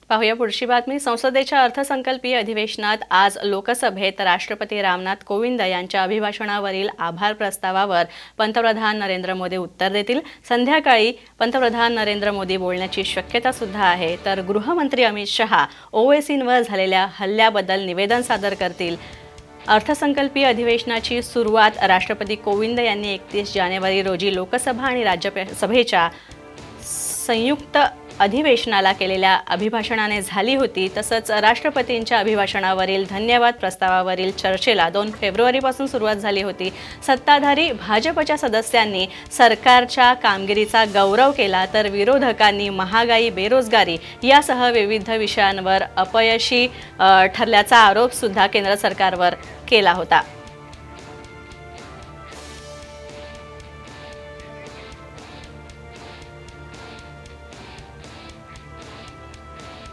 पाहूया पुढची बातमी। संसदेच्या अर्थसंकल्पीय अधिवेशनात आज लोकसभेत राष्ट्रपती रामनाथ कोविंद यांच्या अभिभाषणावरील आभार प्रस्तावावर पंतप्रधान नरेंद्र मोदी उत्तर देतील। संध्याकाळी पंतप्रधान नरेंद्र मोदी बोलण्याची शक्यता सुद्धा आहे। तर गृहमंत्री अमित शहा ओवैसींवर झालेल्या हल्ल्याबद्दल निवेदन सादर करतील। अर्थसंकल्पीय अधिवेशनाची सुरुवात राष्ट्रपती कोविंद यांनी 31 जानेवारी रोजी लोकसभा आणि राज्यसभेच्या संयुक्त अधिवेशनाला केलेल्या अभिभाषणाने झाली होती। तसंच राष्ट्रपतींच्या अभिभाषणावरील धन्यवाद प्रस्तावावरील चर्चेला 2 फेब्रुवारीपासून सुरुवात झाली होती। सत्ताधारी भाजपच्या सदस्यांनी सरकारच्या कामगिरीचा गौरव केला, तर विरोधकांनी महागाई, बेरोजगारी यासह विविध विषयांवर अपयशी ठरल्याचा आरोप सुद्धा केंद्र सरकारवर केला होता।